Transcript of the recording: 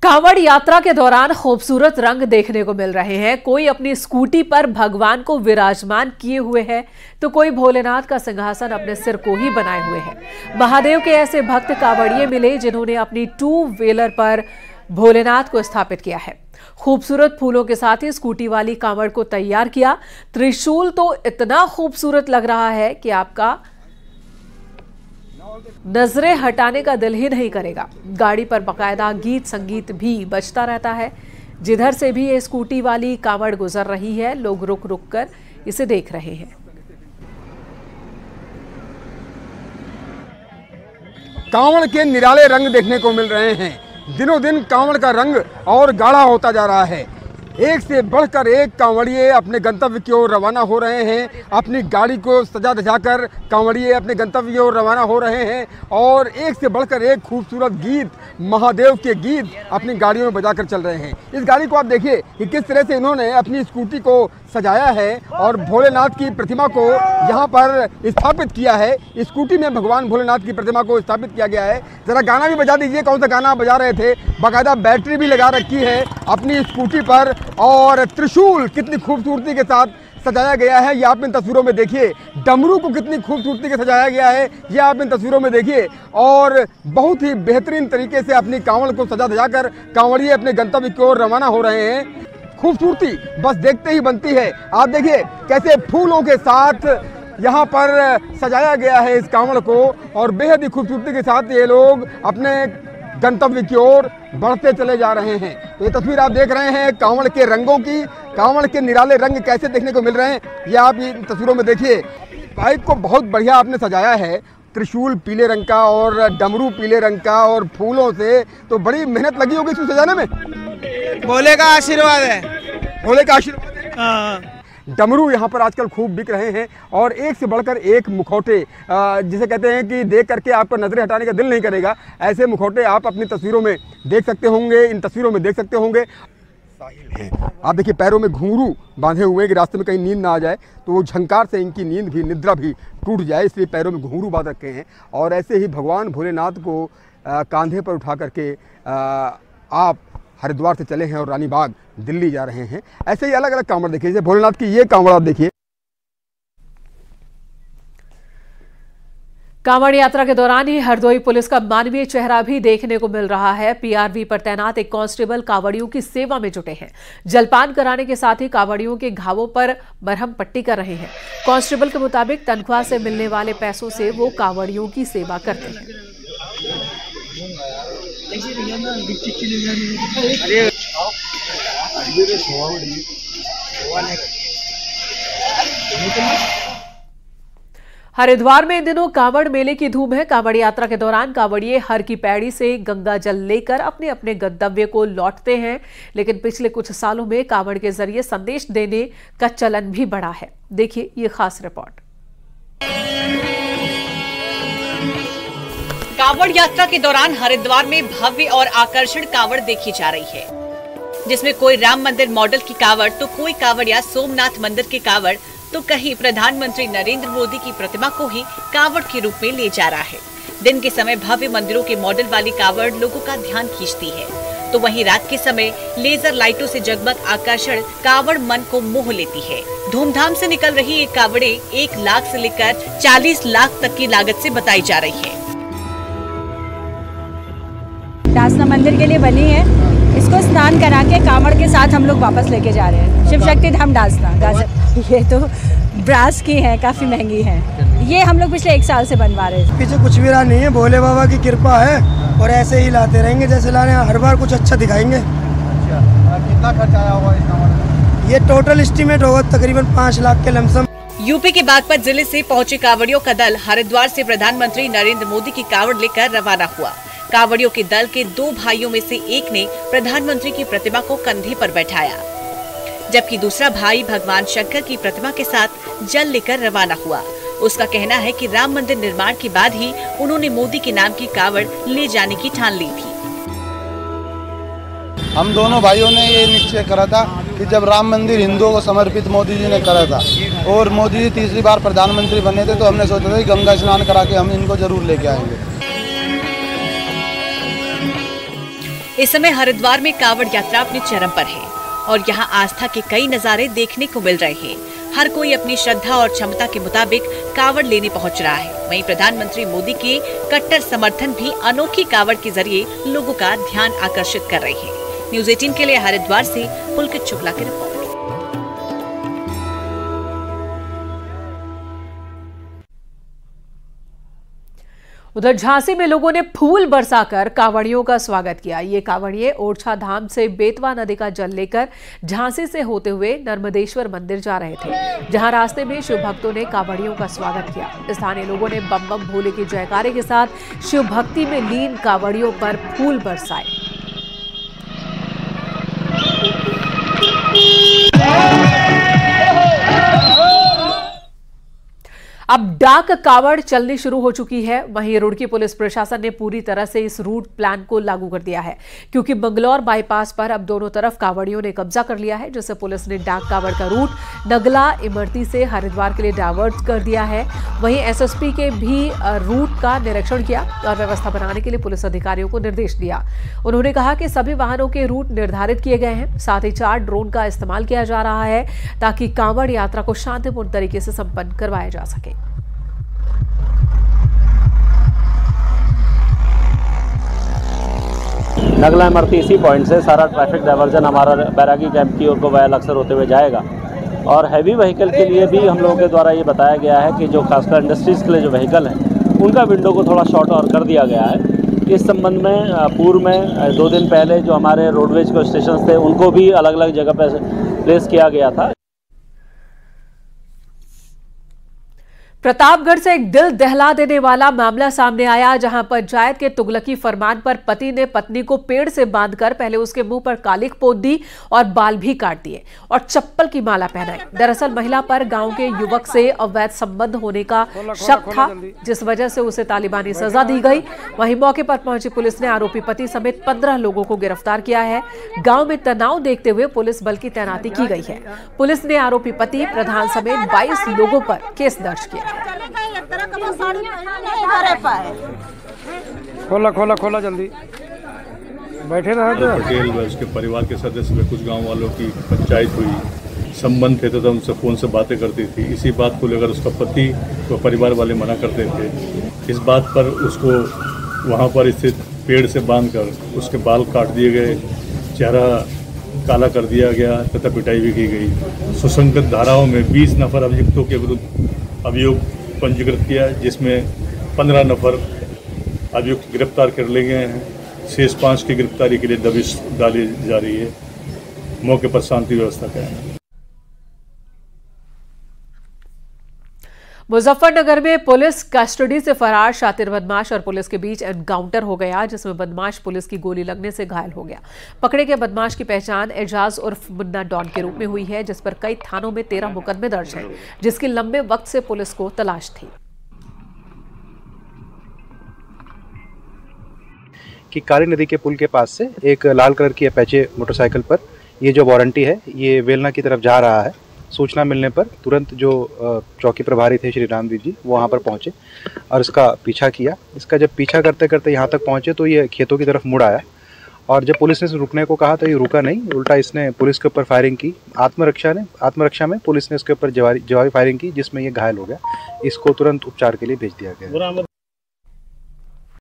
कांवड़ यात्रा के दौरान खूबसूरत रंग देखने को मिल रहे हैं। कोई अपनी स्कूटी पर भगवान को विराजमान किए हुए है तो कोई भोलेनाथ का सिंहासन अपने सिर को ही बनाए हुए है। महादेव के ऐसे भक्त कांवड़िए मिले जिन्होंने अपनी 2 व्हीलर पर भोलेनाथ को स्थापित किया है। खूबसूरत फूलों के साथ ही स्कूटी वाली कांवड़ को तैयार किया। त्रिशूल तो इतना खूबसूरत लग रहा है कि आपका नजरें हटाने का दिल ही नहीं करेगा। गाड़ी पर बकायदा गीत संगीत भी बजता रहता है। जिधर से भी ये स्कूटी वाली कांवड़ गुजर रही है, लोग रुक रुक कर इसे देख रहे हैं। कांवड़ के निराले रंग देखने को मिल रहे हैं। दिनों दिन कांवड़ का रंग और गाढ़ा होता जा रहा है। एक से बढ़कर एक कांवड़िए अपने गंतव्य की ओर रवाना हो रहे हैं। अपनी गाड़ी को सजा धजाकर कांवड़िए अपने गंतव्य की ओर रवाना हो रहे हैं और एक से बढ़कर एक खूबसूरत गीत, महादेव के गीत अपनी गाड़ियों में बजाकर चल रहे हैं। इस गाड़ी को आप देखिए कि किस तरह से इन्होंने अपनी स्कूटी को सजाया है और भोलेनाथ की प्रतिमा को यहाँ पर स्थापित किया है। स्कूटी में भगवान भोलेनाथ की प्रतिमा को स्थापित किया गया है। जरा गाना भी बजा दीजिए, कौन सा गाना आप बजा रहे थे? बाकायदा बैटरी भी लगा रखी है अपनी स्कूटी पर और त्रिशूल कितनी खूबसूरती के साथ सजाया गया है, ये आप इन तस्वीरों में देखिए। डमरू को कितनी खूबसूरती से सजाया गया है, ये आप इन तस्वीरों में देखिए। और बहुत ही बेहतरीन तरीके से अपनी कांवड़ को सजा धजाकर कांवड़िए अपने गंतव्य की ओर रवाना हो रहे हैं। खूबसूरती बस देखते ही बनती है। आप देखिए कैसे फूलों के साथ यहाँ पर सजाया गया है इस कांवड़ को और बेहद ही खूबसूरती के साथ ये लोग अपने गंतव्य की ओर बढ़ते चले जा रहे हैं। तो ये तस्वीर आप देख रहे हैं कांवड़ के रंगों की, कांवड़ के निराले रंग कैसे देखने को मिल रहे हैं, ये आप इन तस्वीरों में देखिए। बाइक को बहुत बढ़िया आपने सजाया है, त्रिशूल पीले रंग का और डमरू पीले रंग का और फूलों से, तो बड़ी मेहनत लगी होगी इसको सजाने में। भोले का आशीर्वाद है, भोले का आशीर्वाद है। हाँ। डमरू यहाँ पर आजकल खूब बिक रहे हैं और एक से बढ़कर एक मुखौटे, जिसे कहते हैं कि देख करके आपका नजरें हटाने का दिल नहीं करेगा, ऐसे मुखौटे आप अपनी तस्वीरों में देख सकते होंगे, इन तस्वीरों में देख सकते होंगे। आप देखिए पैरों में घुंघरू बांधे हुए हैं कि रास्ते में कहीं नींद ना आ जाए तो वो झंकार से इनकी नींद भी, निद्रा भी टूट जाए, इसलिए पैरों में घुंघरू बांध रखे हैं। और ऐसे ही भगवान भोलेनाथ को कांधे पर उठा करके आप हरिद्वार से चले हैं और रानीबाग दिल्ली जा रहे हैं। ऐसे ही अलग अलग कांवड़ देखिए, जैसे भोलेनाथ की ये कांवड़ आप देखिए। कांवड़ यात्रा के दौरान ही हरदोई पुलिस का मानवीय चेहरा भी देखने को मिल रहा है। पीआरवी पर तैनात एक कांस्टेबल कांवड़ियों की सेवा में जुटे हैं। जलपान कराने के साथ ही कांवड़ियों के घावों पर मरहम पट्टी कर रहे हैं। कांस्टेबल के मुताबिक तनख्वाह से मिलने वाले पैसों से वो कांवड़ियों की सेवा करते हैं। हरिद्वार में इन दिनों कांवड़ मेले की धूम है। कांवड़ यात्रा के दौरान कांवड़िए हर की पैड़ी से गंगा जल लेकर अपने अपने गंतव्य को लौटते हैं, लेकिन पिछले कुछ सालों में कांवड़ के जरिए संदेश देने का चलन भी बढ़ा है। देखिए ये खास रिपोर्ट। कांवड़ यात्रा के दौरान हरिद्वार में भव्य और आकर्षण कांवड़ देखी जा रही है, जिसमें कोई राम मंदिर मॉडल की कांवड़ तो कोई कांवड़िया सोमनाथ मंदिर के कांवड़ तो कहीं प्रधानमंत्री नरेंद्र मोदी की प्रतिमा को ही कांवड़ के रूप में ले जा रहा है। दिन के समय भव्य मंदिरों के मॉडल वाली कांवड़ लोगों का ध्यान खींचती है, तो वहीं रात के समय लेजर लाइटों से जगमग आकर्षण कांवड़ मन को मोह लेती है। धूमधाम से निकल रही ये कांवड़े 1 लाख से लेकर 40 लाख तक की लागत से बताई जा रही है। डासना मंदिर के लिए बनी है, इसको स्नान करा के कांवड़ के साथ हम लोग वापस लेके जा रहे हैं। शिव शक्ति धाम डासना ये तो ब्रास की है, काफी महंगी है। ये हम लोग पिछले 1 साल से बनवा रहे हैं। पीछे कुछ भी रहा नहीं है, भोले बाबा की कृपा है और ऐसे ही लाते रहेंगे जैसे ला रहे हैं। हर बार कुछ अच्छा दिखाएंगे। कितना खर्चा आया होगा इस कांवड़? ये टोटल एस्टीमेट होगा तकरीबन 5 लाख के लमसम। यूपी के बागपत जिले से पहुंचे कांवड़ियों का दल हरिद्वार से प्रधानमंत्री नरेंद्र मोदी की कांवड़ लेकर रवाना हुआ। कांवड़ियों के दल के 2 भाइयों में से एक ने प्रधानमंत्री की प्रतिमा को कंधे पर बैठाया, जबकि दूसरा भाई भगवान शंकर की प्रतिमा के साथ जल लेकर रवाना हुआ। उसका कहना है कि राम मंदिर निर्माण के बाद ही उन्होंने मोदी के नाम की कांवड़ ले जाने की ठान ली थी। हम दोनों भाइयों ने ये निश्चय करा था कि जब राम मंदिर हिंदुओं को समर्पित मोदी जी ने करा था और मोदी जी तीसरी बार प्रधानमंत्री बने थे, तो हमने सोचा था कि गंगा स्नान करा के हम इनको जरूर लेके आएंगे। इस समय हरिद्वार में कांवड़ यात्रा अपने चरम पर है और यहाँ आस्था के कई नजारे देखने को मिल रहे हैं। हर कोई अपनी श्रद्धा और क्षमता के मुताबिक कांवड़ लेने पहुँच रहा है। वहीं प्रधानमंत्री मोदी के कट्टर समर्थन भी अनोखी कांवड़ के जरिए लोगों का ध्यान आकर्षित कर रही है। न्यूज़ 18 के लिए हरिद्वार से पुलकित शुक्ला की रिपोर्ट। उधर झांसी में लोगों ने फूल बरसाकर कांवड़ियों का स्वागत किया। ये कांवड़िए ओरछा धाम से बेतवा नदी का जल लेकर झांसी से होते हुए नर्मदेश्वर मंदिर जा रहे थे, जहां रास्ते में शिव भक्तों ने कांवड़ियों का स्वागत किया। स्थानीय लोगों ने बम बम भोले के जयकारे के साथ शिव भक्ति में लीन कांवड़ियों पर फूल बरसाए। अब डाक कांवड़ चलनी शुरू हो चुकी है। वहीं रुड़की पुलिस प्रशासन ने पूरी तरह से इस रूट प्लान को लागू कर दिया है, क्योंकि बंगलौर बाईपास पर अब दोनों तरफ कांवड़ियों ने कब्जा कर लिया है, जिससे पुलिस ने डाक कांवड़ का रूट नगला इमरती से हरिद्वार के लिए डाइवर्ट कर दिया है। वहीं एसएसपी के भी रूट का निरीक्षण किया और व्यवस्था बनाने के लिए पुलिस अधिकारियों को निर्देश दिया। उन्होंने कहा कि सभी वाहनों के रूट निर्धारित किए गए हैं, साथ ही 4 ड्रोन का इस्तेमाल किया जा रहा है ताकि कांवड़ यात्रा को शांतिपूर्ण तरीके से संपन्न करवाया जा सके। नगला इमरती इसी पॉइंट से सारा ट्रैफिक डाइवर्जन हमारा बैरागी कैंप की ओर को वाया लक्सर होते हुए जाएगा। और हैवी व्हीकल के लिए भी हम लोगों के द्वारा ये बताया गया है कि जो खासकर इंडस्ट्रीज़ के लिए जो व्हीकल हैं उनका विंडो को थोड़ा शॉर्ट और कर दिया गया है। इस संबंध में पूर्व में 2 दिन पहले जो हमारे रोडवेज के स्टेशन थे उनको भी अलग अलग जगह पर प्लेस किया गया था। प्रतापगढ़ से एक दिल दहला देने वाला मामला सामने आया, जहां पंचायत के तुगलकी फरमान पर पति ने पत्नी को पेड़ से बांधकर पहले उसके मुंह पर कालिख पोत दी और बाल भी काट दिए और चप्पल की माला पहनाई। दरअसल महिला पर गांव के युवक से अवैध संबंध होने का शक था, जिस वजह से उसे तालिबानी सजा दी गई। वहीं मौके पर पहुंची पुलिस ने आरोपी पति समेत 15 लोगों को गिरफ्तार किया है। गाँव में तनाव देखते हुए पुलिस बल की तैनाती की गई है। पुलिस ने आरोपी पति प्रधान समेत 22 लोगों पर केस दर्ज किया। खोला जल्दी बैठे रहे थे। पटेल व उसके परिवार के सदस्य में कुछ गांव वालों की पंचायत हुई, संबंध थे तो उनसे फ़ोन से बातें करती थी। इसी बात को लेकर उसका पति तो परिवार वाले मना करते थे। इस बात पर उसको वहां पर स्थित पेड़ से बांधकर उसके बाल काट दिए गए, चेहरा काला कर दिया गया तथा पिटाई भी की गई। सुसंगत धाराओं में 20 नफर अभियुक्तों के विरुद्ध अभियोग पंजीकृत किया, जिसमें 15 नफर अभियुक्त गिरफ्तार कर लिए गए हैं। शेष 5 की गिरफ्तारी के लिए दबिश डाली जा रही है। मौके पर शांति व्यवस्था कायम है। मुजफ्फरनगर में पुलिस कस्टडी से फरार शातिर बदमाश और पुलिस के बीच एनकाउंटर हो गया, जिसमें बदमाश पुलिस की गोली लगने से घायल हो गया। पकड़े गए बदमाश की पहचान एजाज उर्फ मुन्ना डॉन के रूप में हुई है, जिस पर कई थानों में 13 मुकदमे दर्ज हैं, जिसकी लंबे वक्त से पुलिस को तलाश थी। कि काली नदी के पुल के पास से एक लाल कलर की अपाचे मोटरसाइकिल पर ये जो वारंटी है ये वेलना की तरफ जा रहा है। सूचना मिलने पर तुरंत जो चौकी प्रभारी थे श्री रामवीर जी वो वहाँ पर पहुँचे और इसका पीछा किया। इसका जब पीछा करते करते यहाँ तक पहुँचे तो ये खेतों की तरफ मुड़ आया और जब पुलिस ने रुकने को कहा तो ये रुका नहीं, उल्टा इसने पुलिस के ऊपर फायरिंग की। आत्मरक्षा में पुलिस ने इसके ऊपर जवाबी फायरिंग की, जिसमें ये घायल हो गया। इसको तुरंत उपचार के लिए भेज दिया गया।